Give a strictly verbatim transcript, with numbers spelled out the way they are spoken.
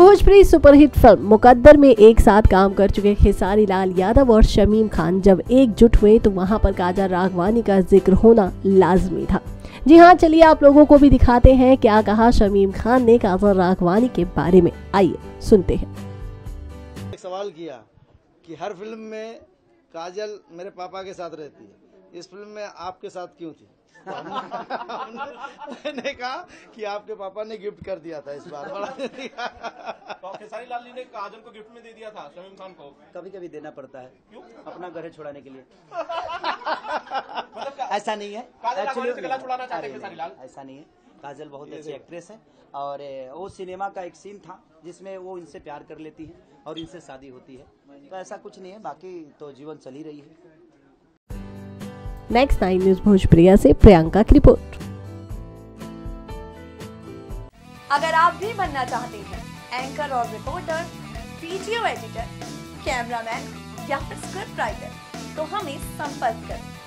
Bhojpuri superhit film मुकद्दर में एक साथ काम कर चुके खेसारी लाल यादव और शमीम खान जब एकजुट हुए तो वहां पर काजल राघवानी का जिक्र होना लाजमी था। जी हाँ, चलिए आप लोगों को भी दिखाते हैं क्या कहा शमीम खान ने काजल राघवानी के बारे में। आइए सुनते हैं। एक सवाल किया कि हर फिल्म में काजल मेरे पापा के साथ रहती है, इस फिल्म में आपके साथ क्यों थी? मैंने कहा कि आपके पापा ने गिफ्ट कर दिया था इस बार। बड़ा तो खेसारी लाल जी ने काजल को गिफ्ट में दे दिया था शमीम खान को। कभी कभी देना पड़ता है। क्यों? अपना घर छुड़ाने के लिए। मतलब ऐसा नहीं है, काजल राघवानी से गला छुड़ाना चाहते हैं खेसारी लाल? ऐसा नहीं है। काजल बहुत अच्छी एक्ट्रेस है और वो सिनेमा का एक सीन था जिसमें वो इनसे प्यार कर लेती है और इनसे शादी होती है, तो ऐसा कुछ नहीं है। बाकी तो जीवन चल ही रही है। नेक्स्ट नाइन न्यूज भोजप्रिया से प्रियंका की रिपोर्ट। अगर आप भी बनना चाहते हैं एंकर और रिपोर्टर, वीडियो एडिटर, कैमरामैन या फिर स्क्रिप्ट राइटर, तो हमें संपर्क करें।